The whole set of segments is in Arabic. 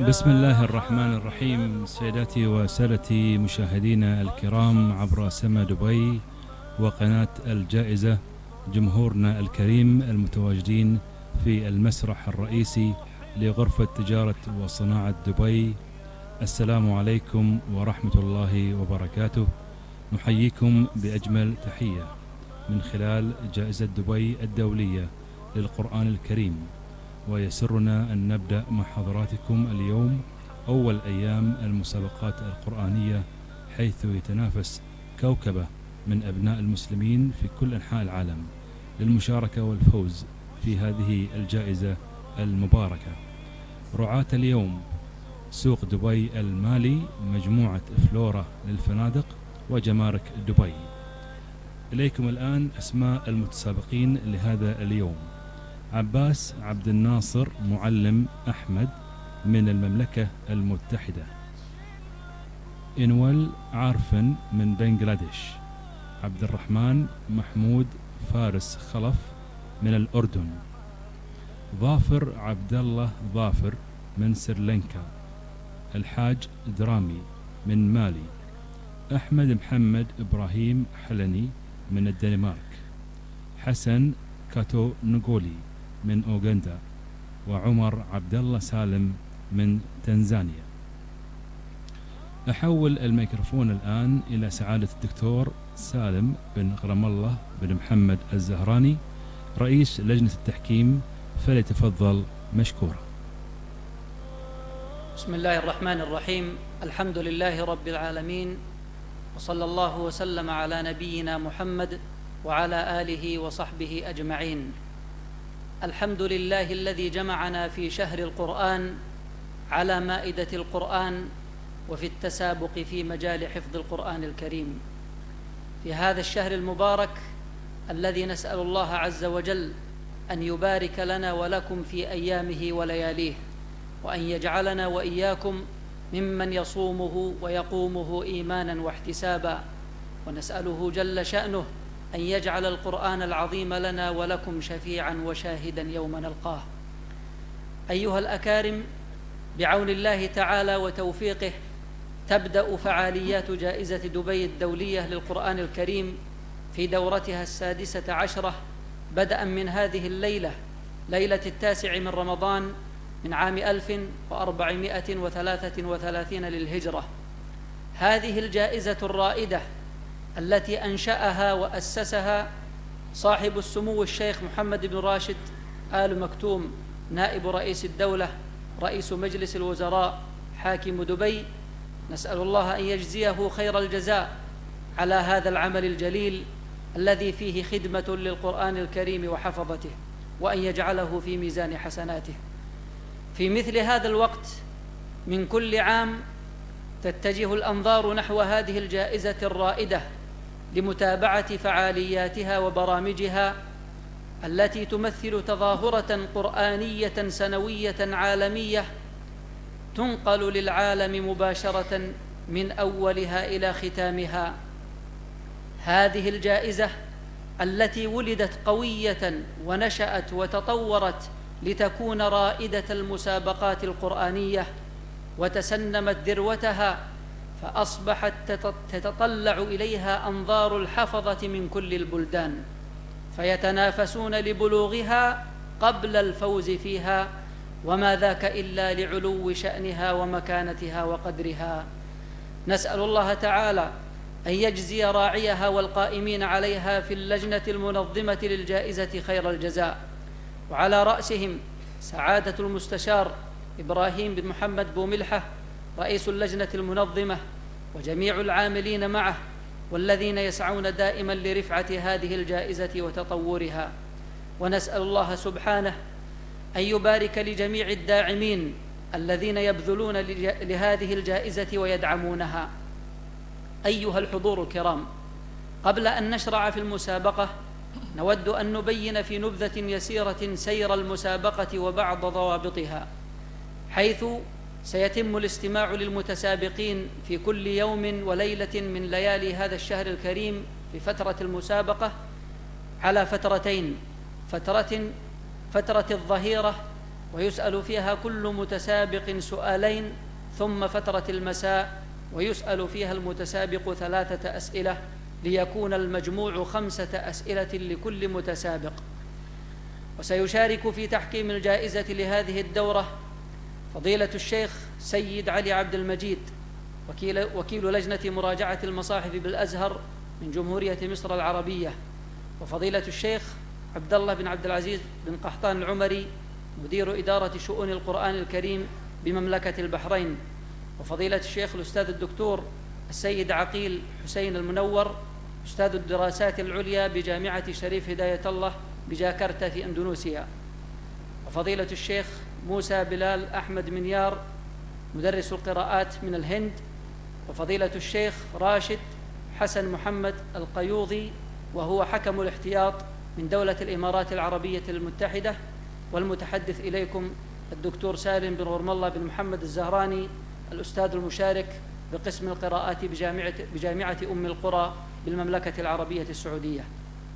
بسم الله الرحمن الرحيم. سيداتي وسادتي مشاهدينا الكرام عبر سما دبي وقناة الجائزة، جمهورنا الكريم المتواجدين في المسرح الرئيسي لغرفة تجارة وصناعة دبي، السلام عليكم ورحمة الله وبركاته. نحييكم بأجمل تحية من خلال جائزة دبي الدولية للقرآن الكريم، ويسرنا أن نبدأ مع حضراتكم اليوم أول أيام المسابقات القرآنية، حيث يتنافس كوكبة من أبناء المسلمين في كل أنحاء العالم للمشاركة والفوز في هذه الجائزة المباركة. رعاة اليوم سوق دبي المالي، مجموعة فلورا للفنادق، وجمارك دبي. إليكم الآن أسماء المتسابقين لهذا اليوم: عباس عبد الناصر معلم أحمد من المملكة المتحدة، إنول عارفن من بنغلاديش، عبد الرحمن محمود فارس خلف من الأردن، ظافر عبد الله ظافر من سريلانكا، الحاج درامي من مالي، أحمد محمد إبراهيم حلني من الدنمارك، حسن كاتو نغولي من أوغندا، وعمر عبد الله سالم من تنزانيا. أحول الميكروفون الآن إلى سعادة الدكتور سالم بن غرم الله بن محمد الزهراني، رئيس لجنة التحكيم، فليتفضل مشكورا. بسم الله الرحمن الرحيم. الحمد لله رب العالمين، وصلى الله وسلم على نبينا محمد وعلى آله وصحبه أجمعين. الحمد لله الذي جمعنا في شهر القرآن على مائدة القرآن وفي التسابق في مجال حفظ القرآن الكريم، في هذا الشهر المبارك الذي نسأل الله عز وجل أن يبارك لنا ولكم في أيامه ولياليه، وأن يجعلنا وإياكم ممن يصومه ويقومه إيمانا واحتسابا، ونسأله جل شأنه أن يجعل القرآن العظيم لنا ولكم شفيعا وشاهدا يوم نلقاه. أيها الأكارم، بعون الله تعالى وتوفيقه تبدأ فعاليات جائزة دبي الدولية للقرآن الكريم في دورتها السادسة عشرة، بدءا من هذه الليلة، ليلة 9 من رمضان من عام 1433 للهجرة. هذه الجائزة الرائدة التي أنشأها وأسسها صاحب السمو الشيخ محمد بن راشد آل مكتوم، نائب رئيس الدولة، رئيس مجلس الوزراء، حاكم دبي، نسأل الله أن يجزيه خير الجزاء على هذا العمل الجليل الذي فيه خدمة للقرآن الكريم وحفظته، وأن يجعله في ميزان حسناته. في مثل هذا الوقت من كل عام تتجه الأنظار نحو هذه الجائزة الرائدة لمتابعة فعالياتها وبرامجها التي تمثل تظاهرة قرآنية سنوية عالمية تنقل للعالم مباشرة من أولها إلى ختامها. هذه الجائزة التي ولدت قوية ونشأت وتطورت لتكون رائدة المسابقات القرآنية، وتسنمت ذروتها، فأصبحت تتطلع إليها أنظار الحفظة من كل البلدان، فيتنافسون لبلوغها قبل الفوز فيها، وما ذاك إلا لعلو شأنها ومكانتها وقدرها. نسأل الله تعالى أن يجزي راعيها والقائمين عليها في اللجنة المنظمة للجائزة خير الجزاء، وعلى رأسهم سعادة المستشار إبراهيم بن محمد بوملحة رئيس اللجنة المنظمة، وجميع العاملين معه والذين يسعون دائما لرفعة هذه الجائزة وتطورها. ونسأل الله سبحانه أن يبارك لجميع الداعمين الذين يبذلون لهذه الجائزة ويدعمونها. أيها الحضور الكرام، قبل أن نشرع في المسابقة نود أن نبين في نبذة يسيرة سير المسابقة وبعض ضوابطها، حيث سيتم الاستماع للمتسابقين في كل يوم وليلة من ليالي هذا الشهر الكريم في فترة المسابقة على فترتين: فترة الظهيرة ويسأل فيها كل متسابق سؤالين، ثم فترة المساء ويسأل فيها المتسابق 3 أسئلة، ليكون المجموع 5 أسئلة لكل متسابق. وسيشارك في تحكيم الجائزة لهذه الدورة فضيلة الشيخ سيد علي عبد المجيد، وكيل لجنة مراجعة المصاحف بالأزهر من جمهورية مصر العربية، وفضيلة الشيخ عبد الله بن عبد العزيز بن قحطان العمري، مدير إدارة شؤون القرآن الكريم بمملكة البحرين، وفضيلة الشيخ الأستاذ الدكتور السيد عقيل حسين المنور، أستاذ الدراسات العليا بجامعة شريف هداية الله بجاكرتا في إندونيسيا، وفضيلة الشيخ موسى بلال أحمد منيار، مدرس القراءات من الهند، وفضيلة الشيخ راشد حسن محمد القيوضي، وهو حكم الاحتياط من دولة الإمارات العربية المتحدة، والمتحدث إليكم الدكتور سالم بن غرم الله بن محمد الزهراني، الأستاذ المشارك بقسم القراءات بجامعة أم القرى بالمملكة العربية السعودية.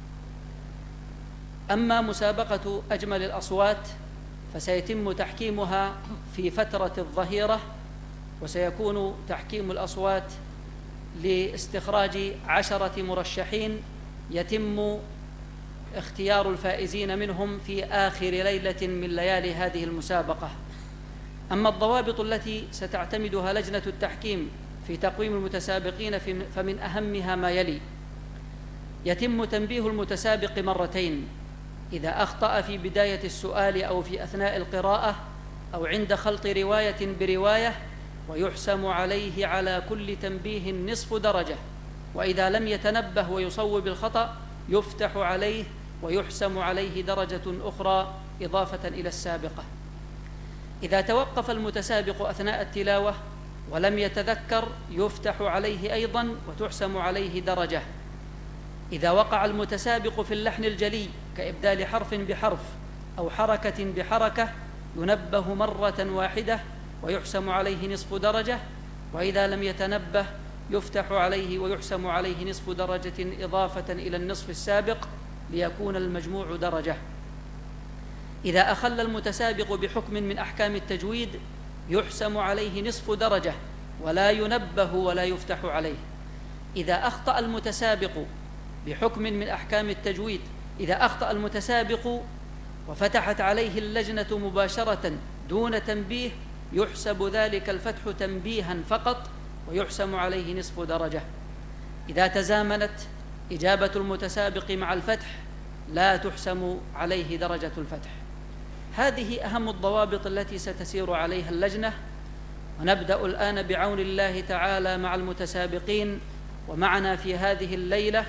أما مسابقة أجمل الأصوات فسيتم تحكيمها في فترة الظهيرة، وسيكون تحكيم الأصوات لاستخراج 10 مرشحين، يتم اختيار الفائزين منهم في آخر ليلة من ليالي هذه المسابقة. أما الضوابط التي ستعتمدها لجنة التحكيم في تقويم المتسابقين فمن أهمها ما يلي: يتم تنبيه المتسابق مرتين إذا أخطأ في بداية السؤال أو في أثناء القراءة أو عند خلط رواية برواية، ويحسم عليه على كل تنبيه نصف درجة، وإذا لم يتنبه ويصوب الخطأ يفتح عليه ويحسم عليه درجة أخرى إضافة إلى السابقة. إذا توقف المتسابق أثناء التلاوة ولم يتذكر يفتح عليه أيضاً وتحسم عليه درجة. إذا وقع المتسابق في اللحن الجلي كإبدال حرف بحرف أو حركة بحركة ينبه مرة واحدة ويحسم عليه نصف درجة، وإذا لم يتنبه يفتح عليه ويحسم عليه نصف درجة إضافة إلى النصف السابق ليكون المجموع درجة. إذا أخل المتسابق بحكم من أحكام التجويد يحسم عليه نصف درجة ولا ينبه ولا يفتح عليه. إذا أخطأ المتسابق بحكم من أحكام التجويد، إذا أخطأ المتسابق وفتحت عليه اللجنة مباشرة دون تنبيه يحسب ذلك الفتح تنبيها فقط ويحسم عليه نصف درجة. إذا تزامنت إجابة المتسابق مع الفتح لا تحسم عليه درجة الفتح. هذه أهم الضوابط التي ستسير عليها اللجنة، ونبدأ الآن بعون الله تعالى مع المتسابقين. ومعنا في هذه الليلة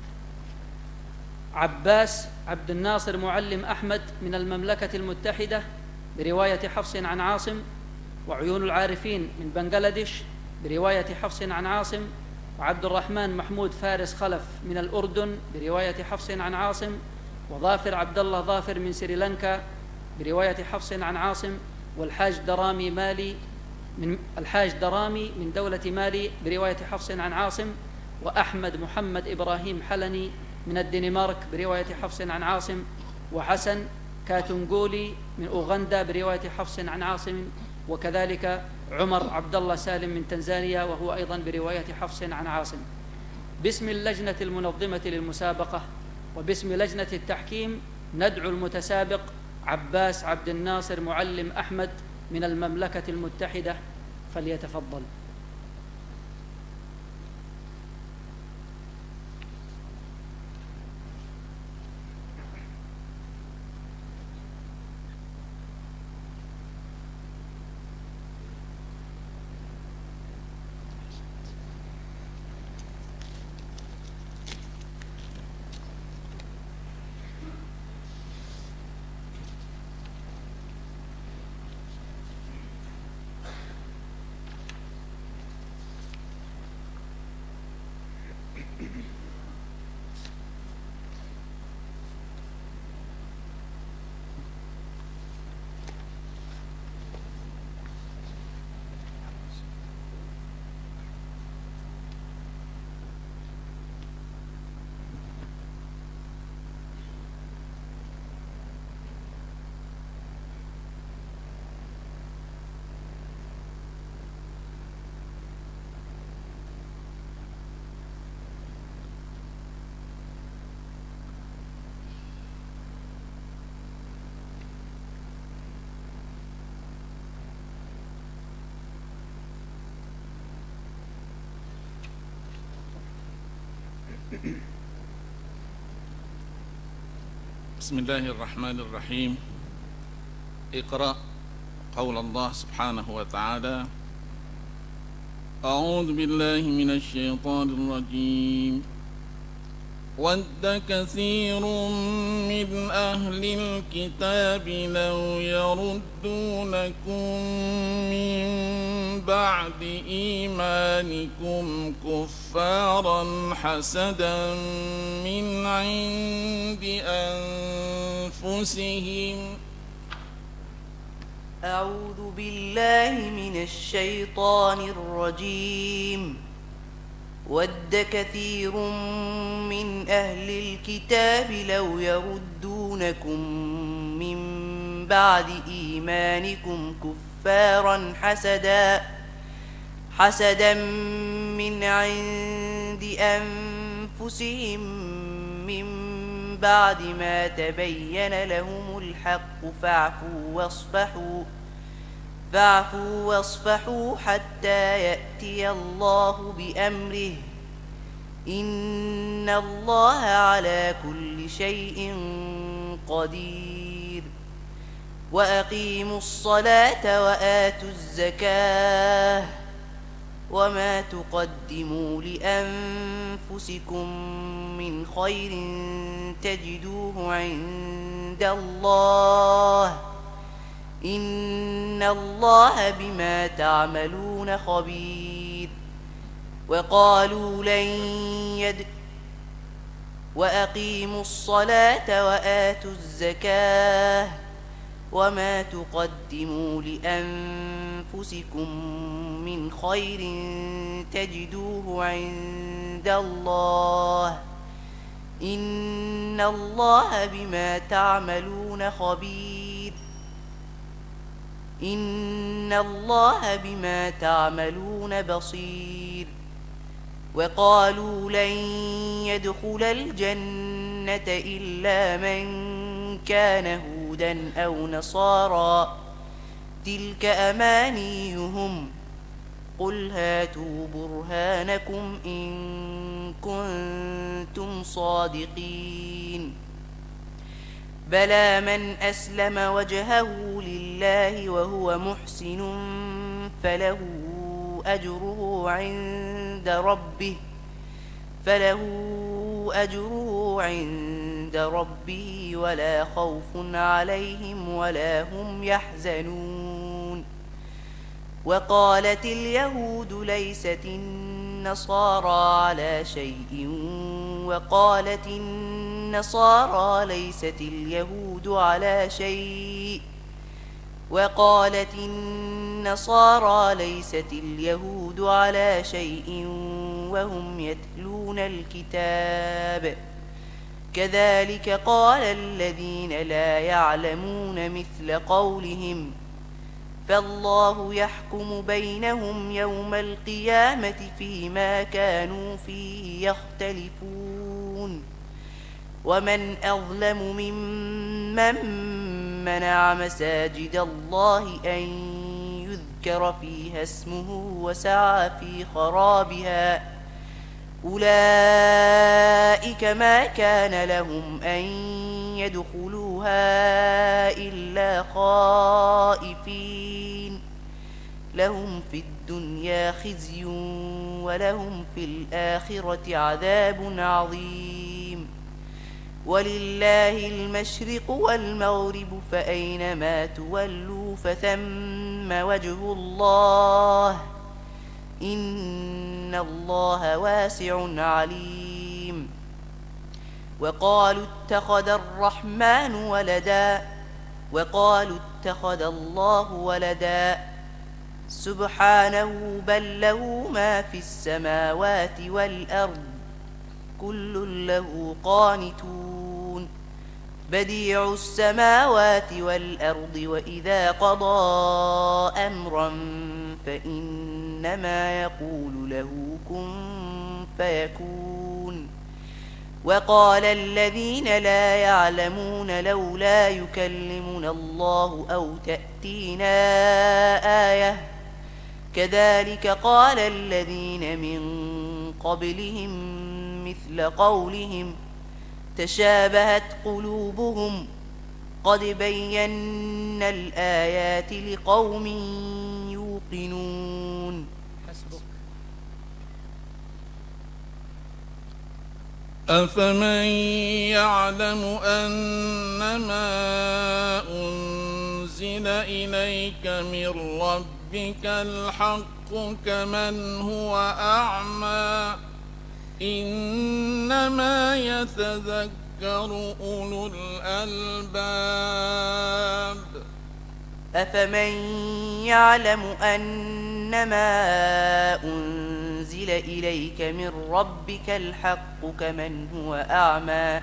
عباس عبد الناصر معلم أحمد من المملكة المتحدة برواية حفص عن عاصم، وعيون العارفين من بنغلاديش برواية حفص عن عاصم، وعبد الرحمن محمود فارس خلف من الأردن برواية حفص عن عاصم، وظافر عبد الله ظافر من سريلانكا برواية حفص عن عاصم، والحاج درامي من دولة مالي برواية حفص عن عاصم، وأحمد محمد إبراهيم حلني من الدنمارك برواية حفص عن عاصم، وحسن كاتنغولي من أوغندا برواية حفص عن عاصم، وكذلك عمر عبد الله سالم من تنزانيا وهو أيضا برواية حفص عن عاصم. باسم اللجنة المنظمة للمسابقة وباسم لجنة التحكيم ندعو المتسابق عباس عبد الناصر معلم أحمد من المملكة المتحدة فليتفضل. بسم الله الرحمن الرحيم. اقرأ قول الله سبحانه وتعالى: أعوذ بالله من الشيطان الرجيم. ود كثير من أهل الكتاب لو يردونكم من بعد إيمانكم كفارا حسدا من عند أنفسهم. أعوذ بالله من الشيطان الرجيم. ود كثير من أهل الكتاب لو يردونكم من بعد إيمانكم كفارا حسدا من عند أنفسهم من بعد ما تبين لهم الحق فاعفوا واصفحوا حتى يأتي الله بأمره، إن الله على كل شيء قدير. وأقيموا الصلاة وآتوا الزكاة، وما تقدموا لأنفسكم من خير تجدوه عند الله، إن الله بما تعملون خبير. وأقيموا الصلاة وآتوا الزكاة، وما تقدموا لأنفسكم من خير تجدوه عند الله، إن الله بما تعملون خبير. إن الله بما تعملون بصير. وقالوا لن يدخل الجنة إلا من كان هودا أو نصارى، تلك أمانيهم، قل هاتوا برهانكم إن كنتم صادقين. بلى من أسلم وجهه لله وهو محسن فله أجره عند ربه ولا خوف عليهم ولا هم يحزنون. وقالت اليهود ليست النصارى على شيء، وقالت النصارى ليست اليهود على شيء، وقالت النصارى ليست اليهود على شيء وهم يتلون الكتاب، كذلك قال الذين لا يعلمون مثل قولهم، فالله يحكم بينهم يوم القيامة فيما كانوا فيه يختلفون. ومن أظلم ممن منع مساجد الله أن يذكر فيها اسمه وسعى في خرابها، أولئك ما كان لهم أن يدخلوها إلا خائفين، لهم في الدنيا خزي ولهم في الآخرة عذاب عظيم. ولله المشرق والمغرب فأينما تولوا فثم وجه الله، إن الله واسع عليم. وقالوا اتخذ الرحمن ولدا، وقالوا اتخذ الله ولدا، سبحانه بل له ما في السماوات والأرض كل له قانتون. بديع السماوات والأرض وإذا قضى أمرا فإنما يقول له كن فيكون. وقال الذين لا يعلمون لولا يكلمنا الله أو تأتينا آية، كذلك قال الذين من قبلهم مثل قولهم تشابهت قلوبهم قد بينا الآيات لقوم يوقنون. حسبك. أفمن يعلم أنما أنزل إليك من ربك الحق كمن هو أعمى إنما يتذكر أولو الألباب. أفمن يعلم أنما أنزل إليك من ربك الحق كمن هو أعمى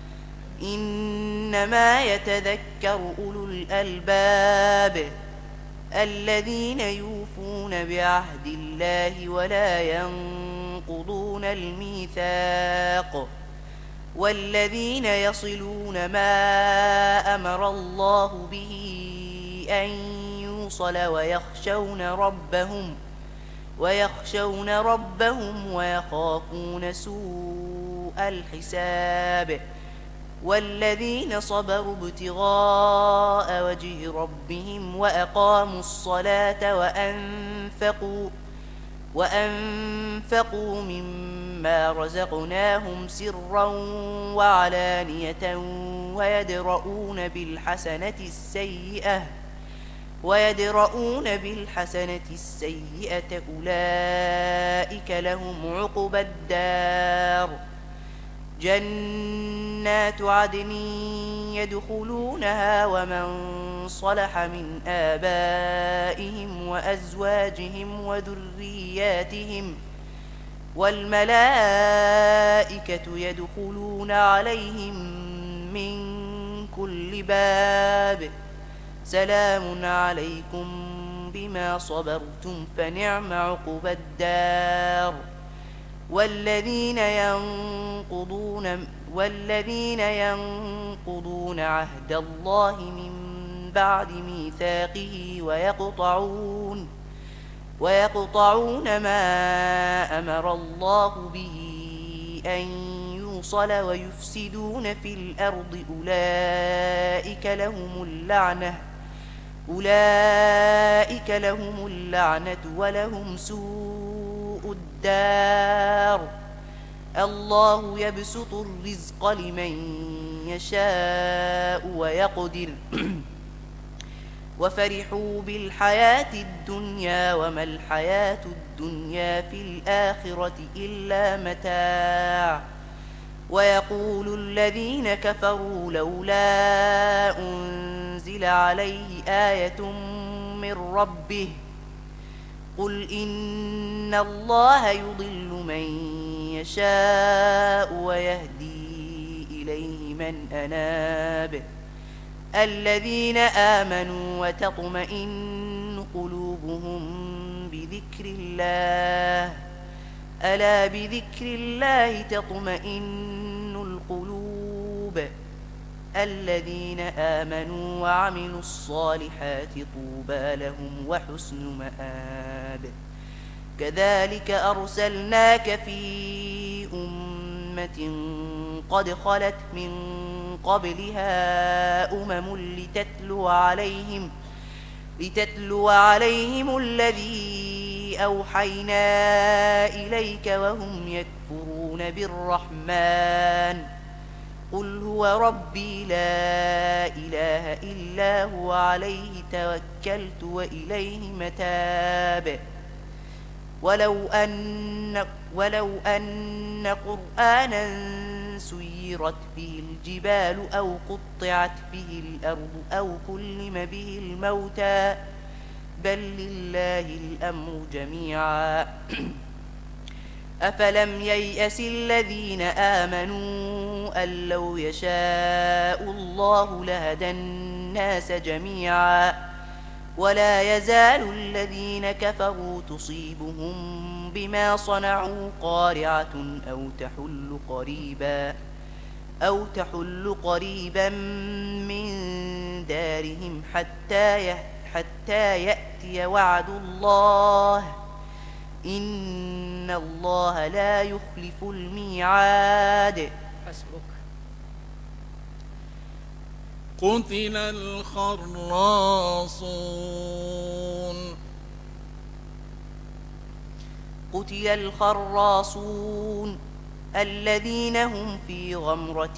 إنما يتذكر أولو الألباب الذين يوفون بعهد الله ولا ينقضون الميثاق والذين يصلون ما أمر الله به أن يوصل ويخشون ربهم ويخافون سوء الحساب والذين صبروا ابتغاء وجه ربهم وأقاموا الصلاة وأنفقوا مما رزقناهم سرا وعلانية ويدرؤون بالحسنة السيئة أولئك لهم عقبى الدار جنات عدن يدخلونها ومن صلح من آبائهم وأزواجهم وذرياتهم والملائكة يدخلون عليهم من كل باب سلام عليكم بما صبرتم فنعم عقبى الدار. والذين ينقضون عهد الله من بعد ميثاقه ويقطعون ما أمر الله به أن يوصل ويفسدون في الأرض أولئك لهم اللعنة ولهم سوء الدار. الله يبسط الرزق لمن يشاء ويقدر وفرحوا بالحياة الدنيا وما الحياة الدنيا في الآخرة إلا متاع. ويقول الذين كفروا لولا أنزل عليه آية من ربه قل إن الله يضل من يشاء ويهدي إليه من أناب الذين آمنوا وتطمئن قلوبهم بذكر الله ألا بذكر الله تطمئن القلوب الذين آمنوا وعملوا الصالحات طوبى لهم وحسن مآب. كذلك أرسلناك في أمة قد خلت من قبلها لتتلو عليهم الذي أوحينا إليك وهم يكفرون بالرحمن قل هو ربي لا إله إلا هو عليه توكلت وإليه متاب. ولو أن قرآنا سيرت به الجبال أو قطعت به الأرض أو كلم به الموتى بل لله الأمر جميعا. أفلم ييأس الذين آمنوا أن لو يشاء الله لهدى الناس جميعا ولا يزال الذين كفروا تصيبهم بما صنعوا قارعة أو تحل قريبا من دارهم حتى يأتي وعد الله إن الله لا يخلف الميعاد. حسبك. قتل الخراصون. قتل الخراصون الذين هم في غمرة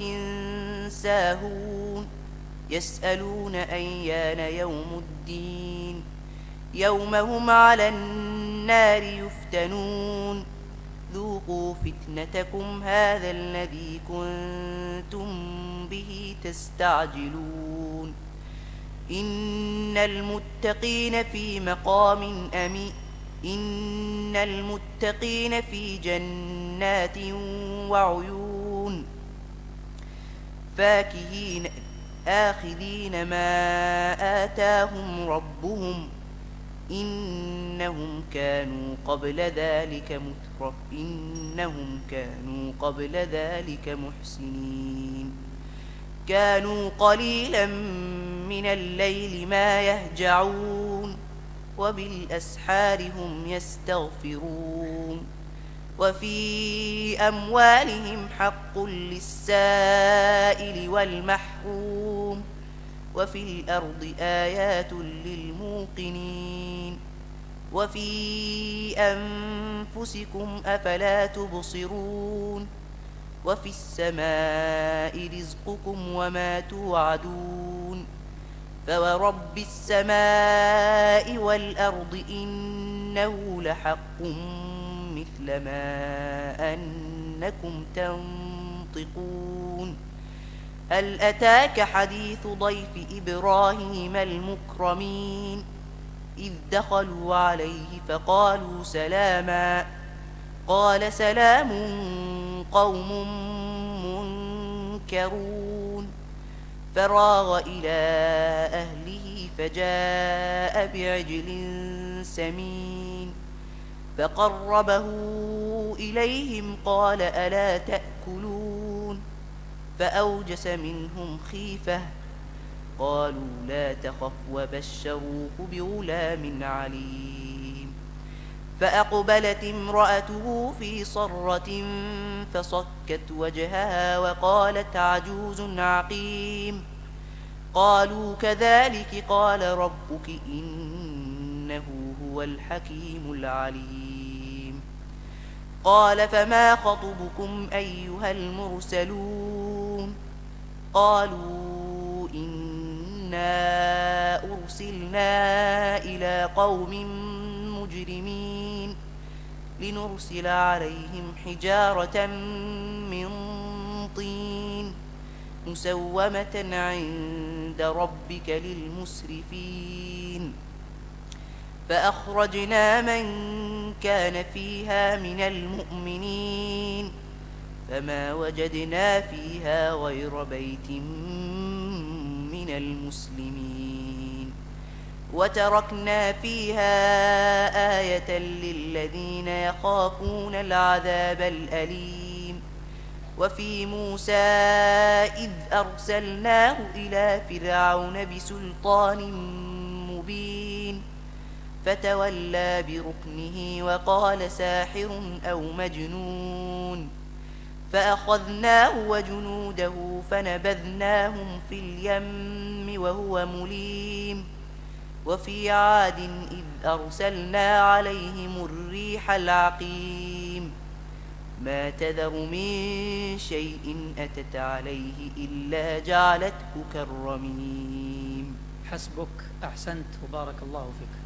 ساهون يسألون أيان يوم الدين يوم هم على النار يفتنون ذوقوا فتنتكم هذا الذي كنتم به تستعجلون. إن المتقين في مقام أمين. إن المتقين في جنات وعيون فاكهين آخذين ما آتاهم ربهم إنهم كانوا قبل ذلك محسنين. كانوا قليلا من الليل ما يهجعون وبالأسحار هم يستغفرون. وفي أموالهم حق للسائل والمحروم وفي الأرض آيات للموقنين. وفي أنفسكم أفلا تبصرون. وفي السماء رزقكم وما توعدون. فورب السماء والأرض إنه لحق مثل ما أنكم تنطقون. هل أتاك حديث ضيف إبراهيم المكرمين إذ دخلوا عليه فقالوا سلاما قال سلام قوم منكرون. فراغ إلى أهله فجاء بعجل سمين فقربه إليهم قال ألا تأكلون فأوجس منهم خيفة قالوا لا تخف وبشروه بغلام عليم. فأقبلت امرأته في صرة فصكت وجهها وقالت عجوز عقيم. قالوا كذلك قال ربك إنه هو الحكيم العليم. قال فما خطبكم أيها المرسلون. قالوا إنا أرسلنا إلى قوم مجرمين لنرسل عليهم حجارة من طين مسومة عند ربك للمسرفين. فأخرجنا من كان فيها من المؤمنين فما وجدنا فيها غير بيت من المسلمين. وتركنا فيها آية للذين يخافون العذاب الأليم. وفي موسى إذ أرسلناه إلى فرعون بسلطان مبين فتولى بركنه وقال ساحر أو مجنون. فأخذناه وجنوده فنبذناهم في اليم وهو مليم. وفي عاد إذ أرسلنا عليهم الريح العقيم ما تذر من شيء أتت عليه إلا جعلته كالرميم. حسبك. أحسنت وبارك الله فيك.